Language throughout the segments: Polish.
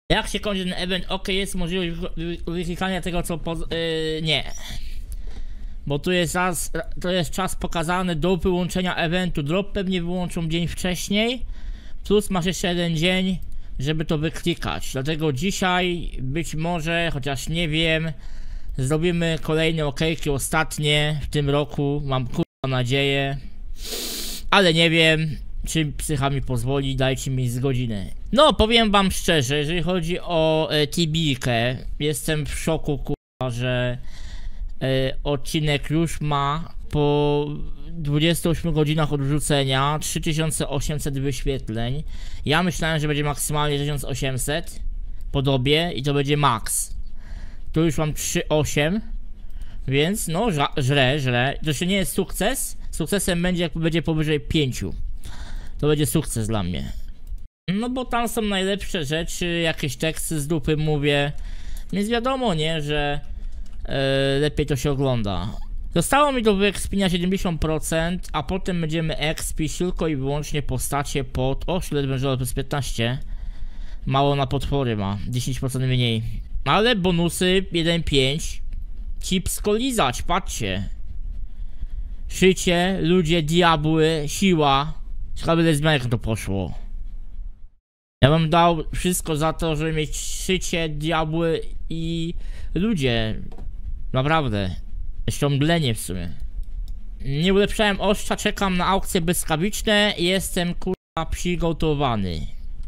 Jak się kończy ten event? Ok, jest możliwość wyklikania tego co nie. Bo tu jest czas pokazany do wyłączenia eventu. Drop pewnie wyłączą dzień wcześniej. Plus masz jeszcze jeden dzień, żeby to wyklikać. Dlatego dzisiaj być może, chociaż nie wiem, zrobimy kolejne okejki, ostatnie w tym roku. Mam kurwa nadzieję. Ale nie wiem, czy psycha mi pozwoli, dajcie mi z godziny. No, powiem wam szczerze, jeżeli chodzi o TB-kę, jestem w szoku, kurwa, że odcinek już ma po 28 godzinach od wrzucenia 3800 wyświetleń. Ja myślałem, że będzie maksymalnie 1800 po dobie i to będzie max. Tu już mam 3,8, więc no źle. To jeszcze nie jest sukces. Sukcesem będzie, jak będzie powyżej 5. To będzie sukces dla mnie. No bo tam są najlepsze rzeczy, jakieś teksty z dupy mówię. Więc wiadomo, nie, że lepiej to się ogląda. Zostało mi do wyekspienia 70%, a potem będziemy expić tylko i wyłącznie postacie pod... O, sztylet wężowy plus 15. Mało na potwory ma, 10% mniej. Ale bonusy 1,5. Cipsko lizać, patrzcie. Szycie, ludzie, diabły, siła. Ciekawe ile zmian jak to poszło. Ja bym dał wszystko za to, żeby mieć szycie, diabły i ludzie. Naprawdę. Ściąglenie w sumie. Nie ulepszałem ostrza, czekam na aukcje błyskawiczne i jestem kurwa przygotowany.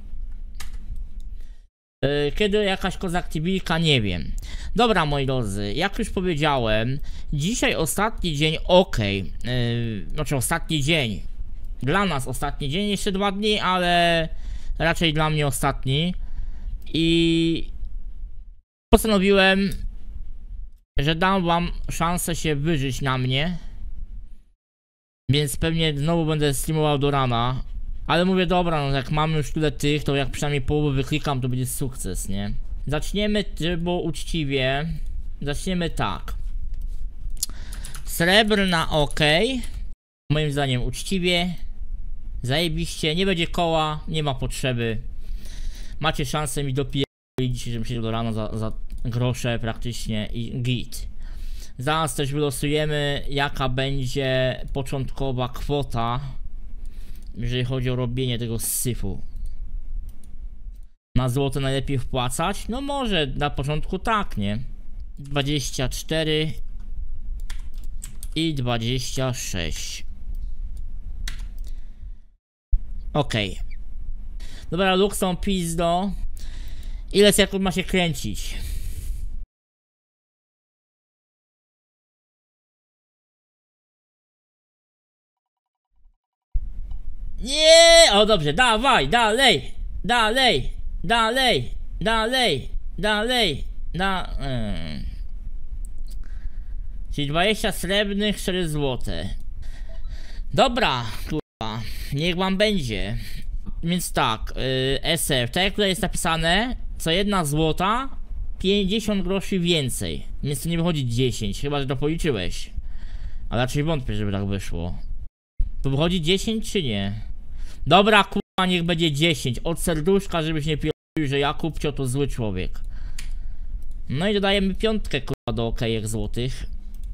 Kiedy jakaś kozak TB-ka, nie wiem. Dobra moi drodzy, jak już powiedziałem, dzisiaj ostatni dzień, znaczy ostatni dzień. Dla nas ostatni dzień, jeszcze 2 dni, ale raczej dla mnie ostatni. I postanowiłem, że dam wam szansę się wyżyć na mnie. Więc pewnie znowu będę streamował do rana. Ale mówię, dobra, no jak mamy już tyle tych, to jak przynajmniej połowę wyklikam, to będzie sukces, nie? Zaczniemy, żeby uczciwie. Zaczniemy tak. Srebrna ok. Moim zdaniem uczciwie. Zajebiście, nie będzie koła, nie ma potrzeby. Macie szansę mi dopierdolić, żebym siedział do rana za grosze praktycznie i git. Zaraz też wylosujemy, jaka będzie początkowa kwota, jeżeli chodzi o robienie tego syfu. Na złoto najlepiej wpłacać? No może na początku tak, nie? 24 i 26. Okej. Dobra, Luxon pizdo. Ile sekund ma się kręcić? Nie! O dobrze, dawaj, dalej, dalej, dalej, dalej, dalej, Czyli 20 srebrnych, 4 złote. Dobra, kurwa, niech wam będzie. Więc tak, SF, tak jak tutaj jest napisane, co 1 złota, 50 groszy więcej. Więc to nie wychodzi 10, chyba że to policzyłeś. Ale raczej wątpię, żeby tak wyszło. To wychodzi 10 czy nie? Dobra, kurwa, niech będzie 10. Od serduszka, żebyś nie pierdolił, że Jakubcio to zły człowiek. No i dodajemy 5, kurwa, do okejek złotych.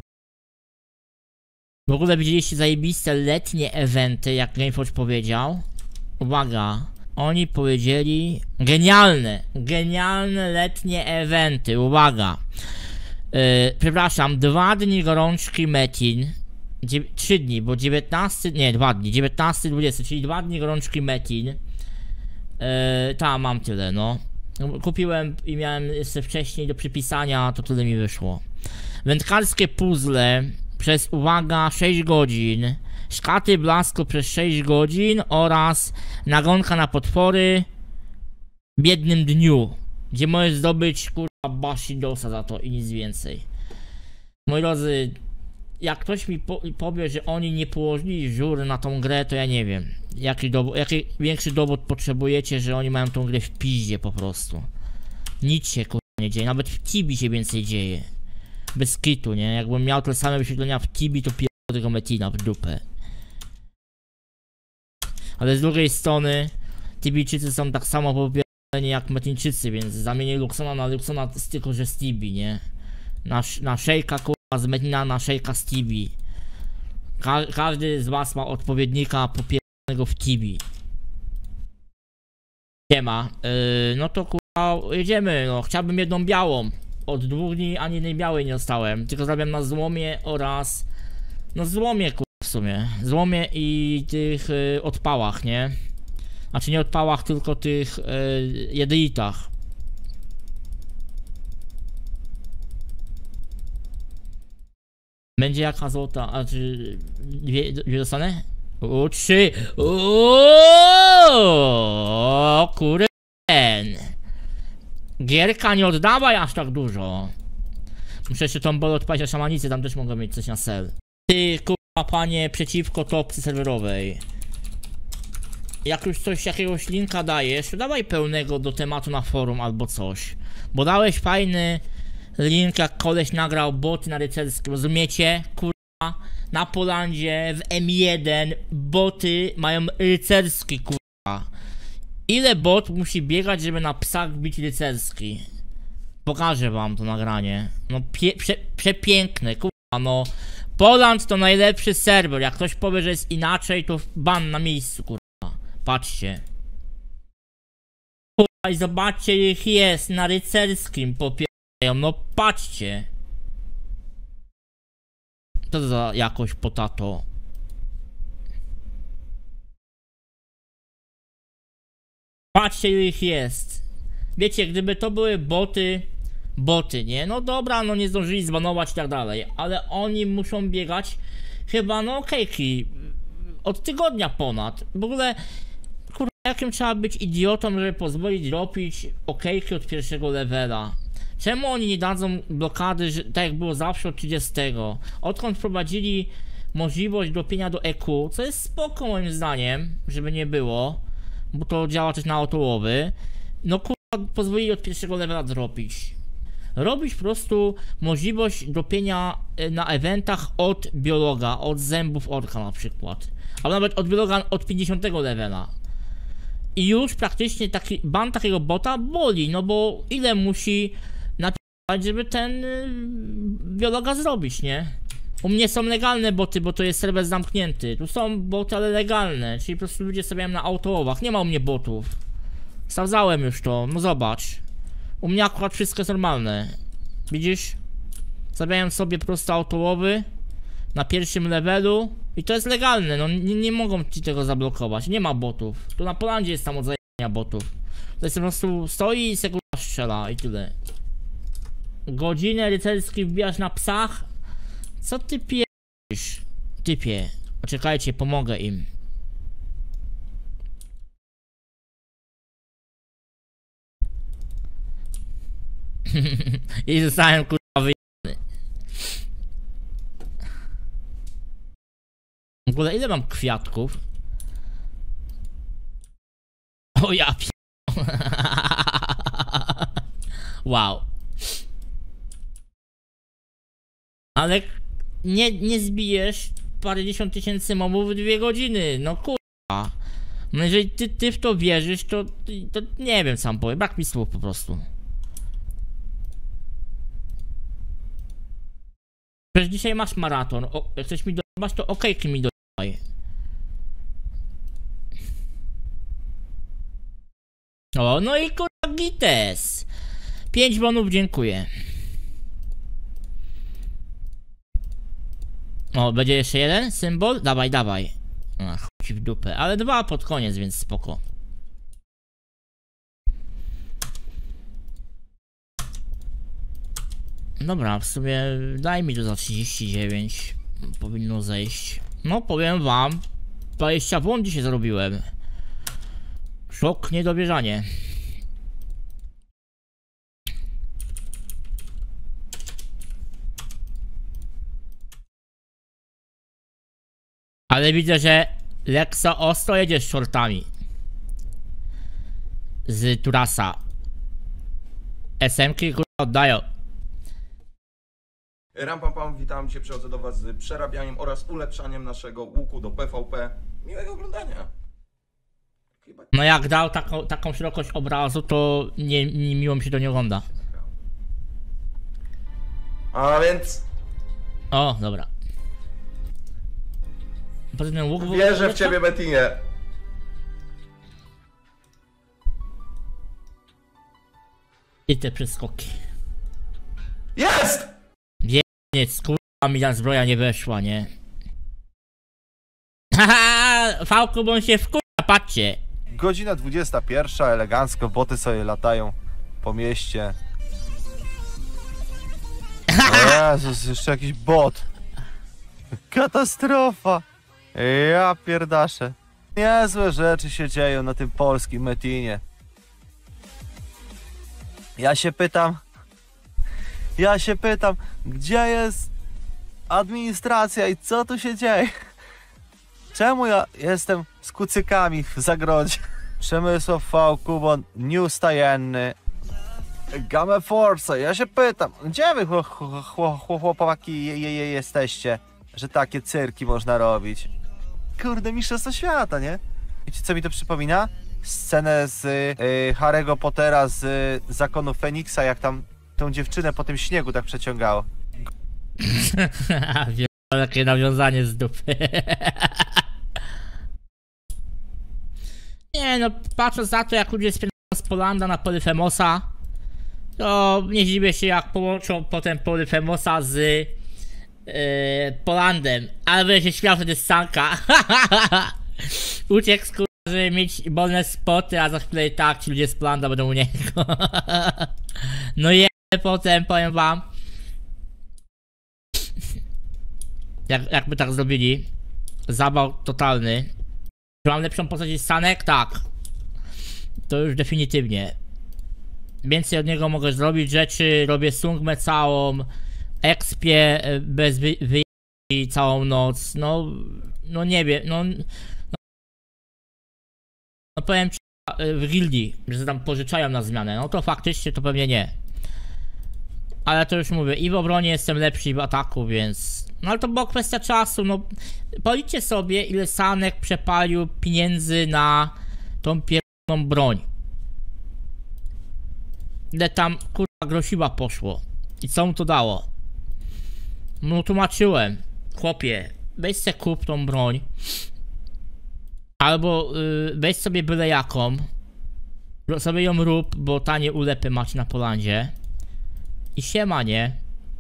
W ogóle widzieliście zajebiste letnie eventy, jak GameForge powiedział. Uwaga, oni powiedzieli genialne letnie eventy, uwaga. Przepraszam, 2 dni gorączki Metin. 3 dni, bo 19, nie 2 dni, 19, 20, czyli 2 dni gorączki Metin. Tam mam tyle, no. Kupiłem i miałem jeszcze wcześniej do przypisania, to tyle mi wyszło. Wędkarskie puzzle przez, uwaga, 6 godzin. Szkaty blasku przez 6 godzin oraz nagonka na potwory w jednym dniu, gdzie możesz zdobyć kurwa Bashidosa za to i nic więcej. Moi drodzy, jak ktoś mi powie, że oni nie położyli żur na tą grę, to ja nie wiem. Jaki większy dowód potrzebujecie, że oni mają tą grę w piździe po prostu. Nic się kurwa nie dzieje, nawet w Tibi się więcej dzieje. Bez kitu, nie? Jakbym miał te same wyświetlenia w Tibi, to pierdolę tego Metina w dupę. Ale z drugiej strony Tibijczycy są tak samo popierane nie jak Metinczycy, więc zamienię Luxona na Luxona tylko że z Tibi, nie? Na Shake'a kurwa z Metina na Shake'a z Tibi. Każdy z was ma odpowiednika popiernego w Tibi. Siema, no to kurwa jedziemy, no chciałbym jedną białą. Od 2 dni ani jednej białej nie dostałem, tylko zrobiłem na złomie oraz... No złomie kurwa w sumie, złomie i tych odpałach, nie? Znaczy nie odpałach, tylko tych jedyitach. Będzie jaka złota, a czy dwie dostanę? 3! O kurwa. Gierka, nie oddawaj aż tak dużo. Muszę jeszcze tą bolę odpalić na szamanicy, tam też mogę mieć coś na sel. Ty kurwa panie przeciwko topce serwerowej. Jak już coś, jakiegoś linka dajesz, to dawaj pełnego do tematu na forum albo coś. Bo dałeś fajny link, jak koleś nagrał boty na rycerskim, rozumiecie? Kurwa, na Polandzie w M1 boty mają rycerski, kurwa. Ile bot musi biegać, żeby na psach bić rycerski? Pokażę wam to nagranie. No przepiękne, kurwa, no. Poland to najlepszy serwer, jak ktoś powie, że jest inaczej, to ban na miejscu, kurwa. Patrzcie. Kurwa, i zobaczcie, ich jest na rycerskim popierają, no patrzcie. Co to za jakość potato? Patrzcie, ile ich jest. Wiecie, gdyby to były boty, nie? No dobra, no nie zdążyli zbanować i tak dalej, ale oni muszą biegać chyba, no okejki, od tygodnia ponad. W ogóle, kurwa, jakim trzeba być idiotą, żeby pozwolić dropić okejki od 1. levela? Czemu oni nie dadzą blokady, że, tak jak było zawsze od 30? Odkąd wprowadzili możliwość dropienia do EQ, co jest spoko moim zdaniem, żeby nie było, bo to działa też na autołowy. No kurwa, pozwolili od 1. levela dropić. Robić po prostu możliwość dropienia na eventach od biologa, od zębów orka na przykład. Albo nawet od biologa od 50. levela. I już praktycznie taki ban takiego bota boli, no bo ile musi napisać, żeby ten biologa zrobić, nie? U mnie są legalne boty, bo to jest serwer zamknięty. Tu są boty, ale legalne, czyli po prostu ludzie stawiają na autołowach. Nie ma u mnie botów. Sprawdzałem już to, no zobacz. U mnie akurat wszystko jest normalne. Widzisz? Stawiają sobie po prostu autołowy na 1. levelu i to jest legalne, no nie mogą ci tego zablokować. Nie ma botów. Tu na Polandzie jest tam od zajęcia botów. To jest po prostu stoi i sekunda strzela i tyle. Godzinę rycerski wbijasz na psach? Co ty pierdolisz? Typie. Poczekajcie, pomogę im. I zostałem kurwa wyjebany. W ogóle ile mam kwiatków? O ja pi... Wow. Ale nie zbijesz parędziesiąt tysięcy mobów w 2 godziny, no kurwa. No jeżeli ty w to wierzysz, to nie wiem, sam powiem, brak mi słów po prostu. Przecież dzisiaj masz maraton, jak chcesz mi dojebać, to okejki mi dojebaj. O, no i kurwa gites. 5 bonów, dziękuję. O, będzie jeszcze jeden symbol? Dawaj, dawaj. Ach, ci w dupę, ale 2 pod koniec, więc spoko. Dobra, w sumie daj mi to za 39. Powinno zejść. No powiem wam, 20 won dzisiaj zrobiłem. Szok, niedowierzanie. Ale widzę, że Leksa ostro jedzie z shortami. Z Turasa. SM-ki kurwa oddają. Rampam, witam cię, przychodzę do was z przerabianiem oraz ulepszaniem naszego łuku do PvP. Miłego oglądania. Chyba No jak dał taką szerokość obrazu, to nie miło mi się do nie ogląda. A więc O, dobra. Poza tym łuk wierzę w ciebie, Bettinie. I te przeskoki. Jest! Nie, kurwa mi ta zbroja nie weszła, nie? Haha, Fałku, bo on się wkurza, patrzcie. Godzina 21, elegancko, boty sobie latają po mieście. O Jezus, jeszcze jakiś bot. Katastrofa. Ja pierdaszę. Niezłe rzeczy się dzieją na tym polskim Metinie. Ja się pytam, gdzie jest administracja i co tu się dzieje? Czemu ja jestem z kucykami w zagrodzie? Przemysław V. Kubon, news tajenny. Game Force, ja się pytam, gdzie wy chłopaki jesteście, że takie cyrki można robić? Kurde, mistrzostwo świata, nie? Wiecie, co mi to przypomina? Scenę z Harry'ego Pottera z Zakonu Feniksa, jak tam tą dziewczynę po tym śniegu tak przeciągało. Takie nawiązanie z dupy. Nie no, patrząc na to, jak ludzie spędzają z Polanda na Polyphemosa, to nie dziwię się, jak połączą potem Polyphemosa z Polandem. Ale będę się śmiał wtedy z Sanka. Uciekł z kurwa, żeby mieć wolne spoty, a za chwilę i tak ci ludzie z Polanda będą u niego. No i potem powiem wam, jakby tak zrobili, zawał totalny. Czy mam lepszą postać niż Sanek? Tak. To już definitywnie. Więcej od niego mogę zrobić rzeczy, robię sungmę całą, expię bez wyjęcia całą noc, no nie wiem, no powiem ci, w gildii, że tam pożyczają na zmianę, no to faktycznie to pewnie nie. Ale to już mówię, i w obronie jestem lepszy, i w ataku, więc... No ale to była kwestia czasu, no... Policzcie sobie, ile Sanek przepalił pieniędzy na tą pierwszą broń. Ile tam, kurwa, grosiła poszło. I co mu to dało? No tłumaczyłem. Chłopie, weź se kup tą broń. Albo weź sobie byle jaką. Sobie ją rób, bo tanie ulepy macie na Polandzie. I siema, nie?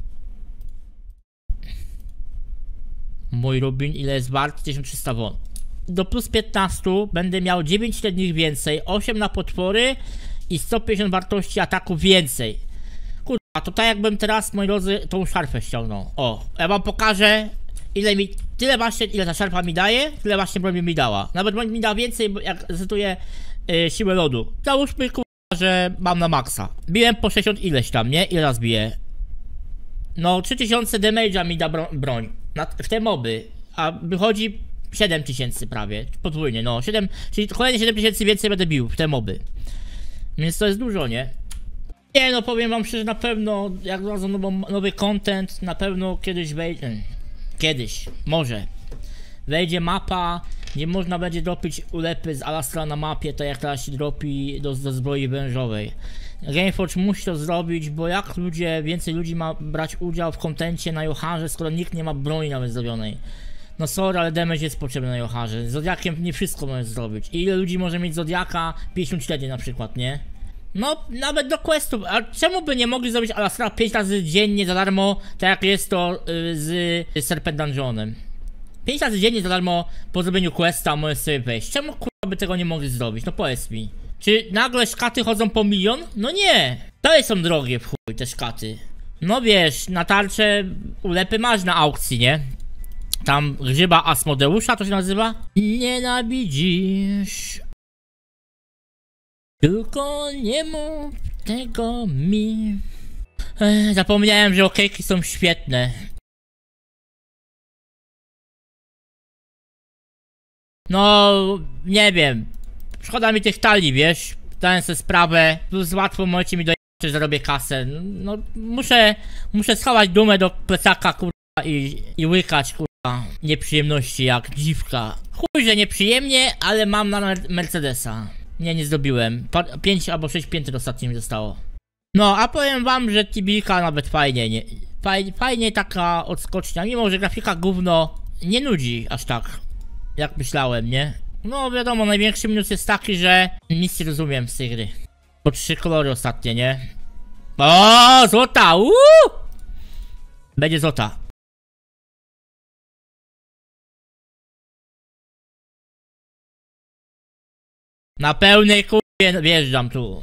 Mój rubin ile jest wart? 1300 won. Do plus 15 będę miał 9 średnich więcej, 8 na potwory i 150 wartości ataku więcej. Kurwa, to tak jakbym teraz, moi drodzy, tą szarfę ściągnął. O, ja wam pokażę, ile mi, tyle właśnie, ile ta szarfa mi daje, tyle właśnie broń mi dała. Nawet broń mi da więcej, bo jak zetuję siłę lodu. Załóżmy, kurwa, że mam na maksa. Biłem po 60 ileś tam, nie? Ile raz biję? No 3000 damage'a mi da broń. W te moby. A wychodzi 7000 prawie. Podwójnie, no 7. Czyli kolejne 7000 więcej będę bił w te moby. Więc to jest dużo, nie? Nie no, powiem wam szczerze, na pewno jak znalazłem nowy content, na pewno kiedyś wejdzie. Kiedyś, może. Wejdzie mapa, gdzie można będzie dropić ulepy z Alastra na mapie, tak jak teraz się dropi do zbroi wężowej. Gameforge musi to zrobić, bo jak więcej ludzi ma brać udział w kontencie na Joharze, skoro nikt nie ma broni nawet zrobionej. No sorry, ale damage jest potrzebny na Joharze. Z Zodiakiem nie wszystko możesz zrobić. I ile ludzi może mieć Zodiaka? 54 na przykład, nie? No, nawet do questów. A czemu by nie mogli zrobić Alastra 5 razy dziennie za darmo, tak jak jest to z Serpent Dungeonem? 5 razy dziennie za darmo po zrobieniu questa możesz sobie wejść. Czemu kurwa by tego nie mogli zrobić? No powiedz mi. Czy nagle szkaty chodzą po 1 000 000? No nie! To są drogie w chuj te szkaty. No wiesz, na tarczę ulepy masz na aukcji, nie? Tam grzyba Asmodeusza to się nazywa? Nienawidzisz. Tylko nie mów tego mi. Zapomniałem, że okejki są świetne. No, nie wiem. Szkoda mi tych talii, wiesz? Dałem sobie sprawę. Plus łatwo możecie mi dojechać, że zarobię kasę. No, muszę schować dumę do plecaka, kurwa, i łykać, kurwa, nieprzyjemności jak dziwka. Chuj, że nieprzyjemnie, ale mam na Mercedesa. Nie zdobiłem. 5 albo 6 piętr ostatnio mi zostało. No, a powiem wam, że Tibilka nawet fajnie, nie, fajnie taka odskocznia, mimo że grafika gówno nie nudzi aż tak, jak myślałem, nie? No wiadomo, największy minus jest taki, że nic nie rozumiem z tej gry. Po 3 kolory ostatnie, nie? O, złota! Będzie złota. Na pełnej kurwie wjeżdżam tu.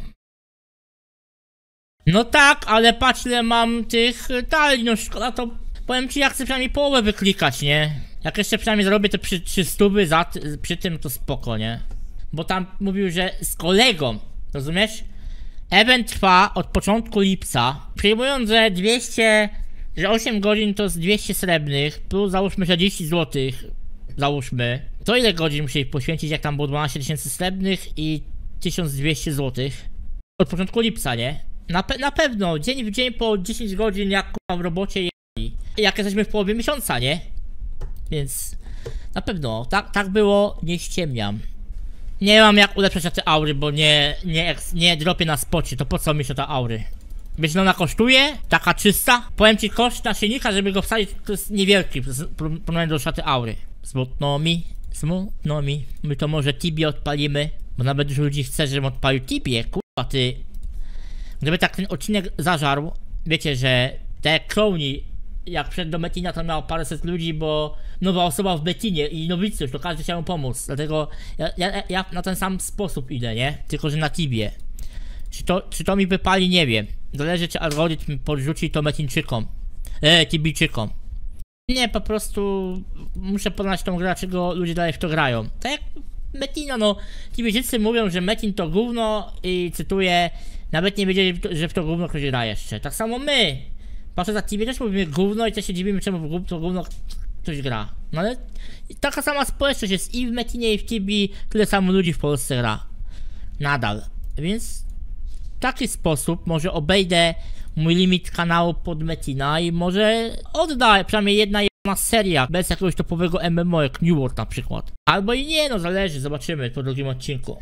No tak, ale patrz ile mam tych talii, no szkoda to... Powiem ci, jak chcę przynajmniej połowę wyklikać, nie? Jak jeszcze przynajmniej zrobię te 300 przy tym, to spoko, nie? Bo tam mówił, że z kolegą, rozumiesz? Event trwa od początku lipca. Przyjmując, że 200... Że 8 godzin to jest 200 srebrnych, plus załóżmy 40 złotych. Załóżmy. To ile godzin musieli poświęcić, jak tam było 12 tysięcy srebrnych i 1200 złotych? Od początku lipca, nie? Na pewno, dzień w dzień po 10 godzin jak w robocie jak jesteśmy w połowie miesiąca, nie? Więc na pewno, tak było, nie ściemniam. Nie mam jak ulepszać te aury, bo nie dropię na spocie, to po co mi się ta aury? Wiesz, ona kosztuje, taka czysta. Powiem ci, koszt naszyjnika, żeby go wsadzić, to jest niewielki, porównając do szaty aury. Smutno mi. My to może Tibię odpalimy, bo nawet dużo ludzi chce, żebym odpalił Tibię, kurwa ty. Gdyby tak ten odcinek zażarł, wiecie, że te kloni, jak przed do Metina, to miało paręset ludzi, bo nowa osoba w Betinie i nowicjusz, to każdy chciał mu pomóc. Dlatego ja na ten sam sposób idę, nie? Tylko że na Tibie. Czy to mi wypali, nie wiem. Zależy, czy algorytm podrzuci to Metinczykom. Tibijczykom. Nie, po prostu muszę poznać tą grę, dlaczego ludzie dalej w to grają. Tak jak Metina, no Tibijczycy mówią, że Metin to gówno i cytuję, nawet nie wiedzieli, że w to gówno ktoś gra jeszcze. Tak samo my. Patrzę za Tibie, też mówimy gówno i też się dziwimy, czemu w to gówno ktoś gra. No ale taka sama społeczność jest i w Metinie, i w Tibii, tyle samo ludzi w Polsce gra. Nadal. Więc w taki sposób może obejdę mój limit kanału pod Metina i może odda przynajmniej jedna seria bez jakiegoś topowego MMO jak New World na przykład. Albo i nie, no zależy, zobaczymy po drugim odcinku.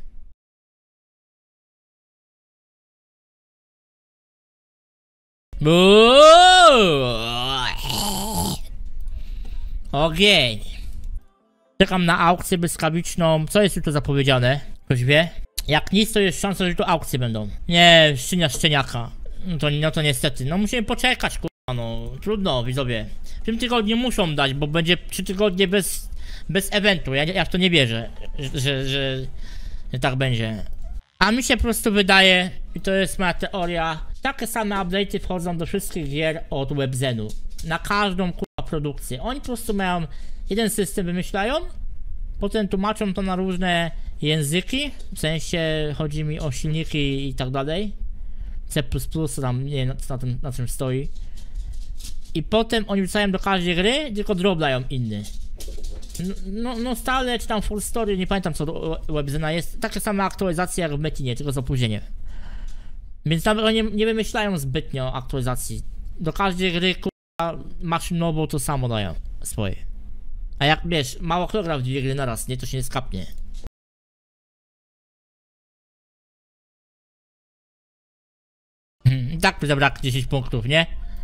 Ogień. Czekam na aukcję błyskawiczną. Co jest tu zapowiedziane? Ktoś wie? Jak nic, to jest szansa, że tu aukcje będą. Nie, szczeniaka. No to niestety. No musimy poczekać, kurwa, no. Trudno, widzowie. W tym tygodniu muszą dać, bo będzie 3 tygodnie bez eventu. Ja w to nie wierzę, że tak będzie. A mi się po prostu wydaje, i to jest moja teoria, takie same update'y wchodzą do wszystkich gier od Webzenu. Na każdą kurwa produkcję. Oni po prostu mają jeden system, wymyślają, potem tłumaczą to na różne języki, w sensie chodzi mi o silniki i tak dalej. C++, tam nie wiem na czym stoi. I potem oni wrzucają do każdej gry, tylko drop dają inny. No stale, czy tam full story, nie pamiętam co do Webzena jest. Takie same aktualizacje jak w Metinie, tylko z opóźnieniem. Więc nawet oni nie wymyślają zbytnio aktualizacji. Do każdej gry, kurwa, maszynową to samo dają swoje. A jak wiesz, mało kto gra w 2 gry naraz, nie? To się nie skapnie. Tak mi zabrak 10 punktów, nie?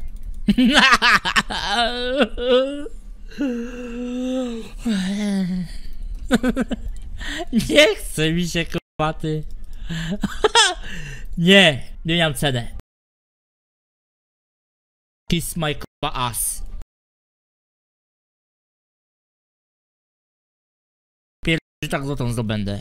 Nie chce mi się, kurwa, ty. Nie mam cenę. Kiss my kurwa ass. Pierdolę, tak złotą zdobędę.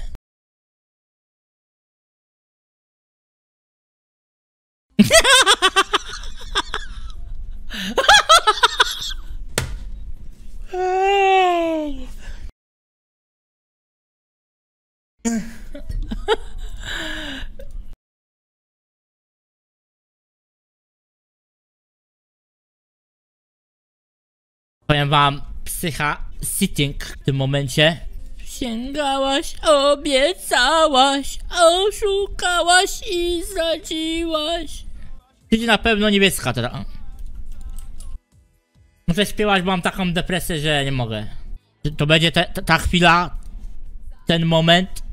Powiem wam, psycha sitting w tym momencie. Sięgałaś, obiecałaś, oszukałaś i zdradziłaś. Czyli na pewno niebieska teraz. Muszę śpiewać, bo mam taką depresję, że nie mogę. To będzie ta chwila, ten moment.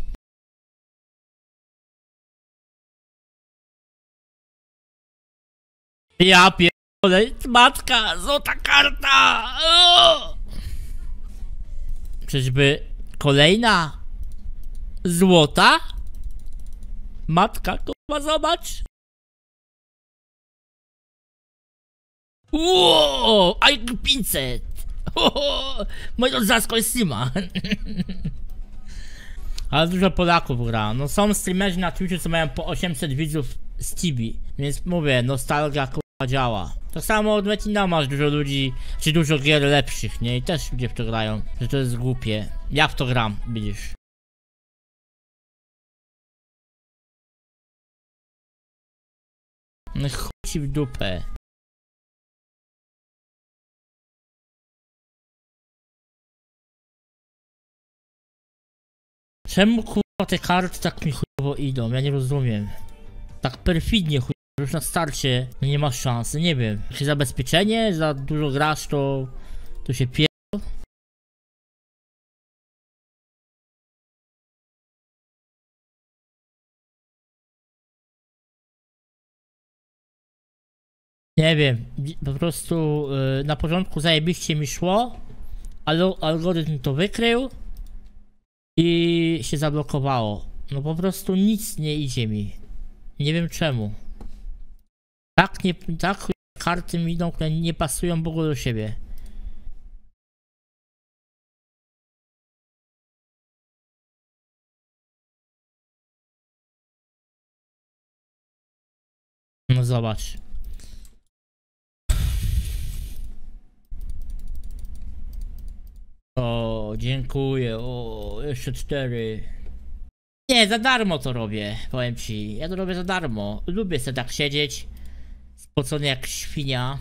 Ja pierdolę, matka, złota karta! O! Czyżby kolejna złota? Matka, kurwa, zobacz! Wow, aj 500! Moja zasko jest Sima. Ale dużo Polaków gra. No są streamerzy na Twitchu, co mają po 800 widzów z Tibi. Więc mówię, nostalgia kurwa działa. To samo od Metina masz dużo ludzi, czy dużo gier lepszych, nie? I też ludzie w to grają, że to jest głupie. Ja w to gram, widzisz. No chuj ci w dupę. Czemu kurwa te karty tak mi chujowo idą? Ja nie rozumiem. Tak perfidnie chujowo, już na starcie nie ma szansy, nie wiem. Jakieś zabezpieczenie, za dużo grasz to się nie wiem, po prostu na początku zajebiście mi szło, ale algorytm to wykrył i się zablokowało. No po prostu nic nie idzie mi. Nie wiem czemu. Tak karty mi idą, które nie pasują w ogóle do siebie. No zobacz. O, dziękuję. O, jeszcze 4. Nie, za darmo to robię, powiem ci. Ja to robię za darmo. Lubię sobie tak siedzieć, spocony jak świnia.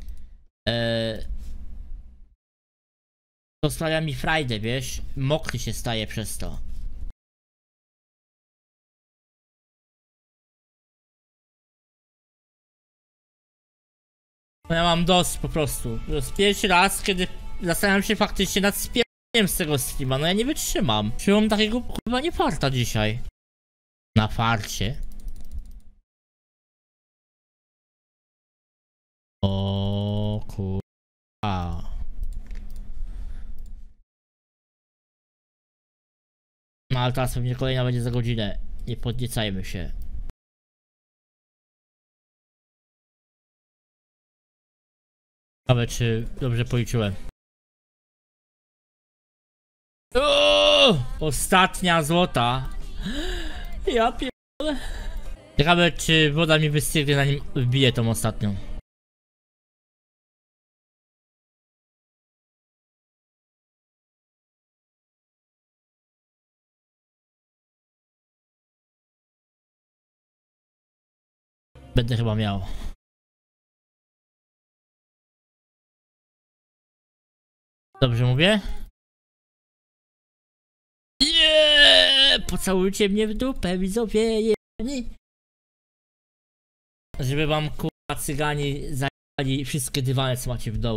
To sprawia mi frajdę, wiesz? Mokry się staje przez to. No ja mam dość po prostu. To jest pierwszy raz, kiedy zastanawiam się faktycznie nad z tego streama, no ja nie wytrzymam. Czułem takiego kurwa nie farta dzisiaj. Na farcie. O kurwa. No ale teraz pewnie kolejna będzie za godzinę. Nie podniecajmy się. Ciekawe czy dobrze policzyłem. Ostatnia złota. Ja pierdolę. Ciekawe czy woda mi wystygnie, zanim wbiję tą ostatnią. Będę chyba miał. Dobrze mówię? Nie, pocałujcie mnie w dupę, widzowie jebani. Żeby wam kurwa cygani zajęli wszystkie dywany, co macie w domu.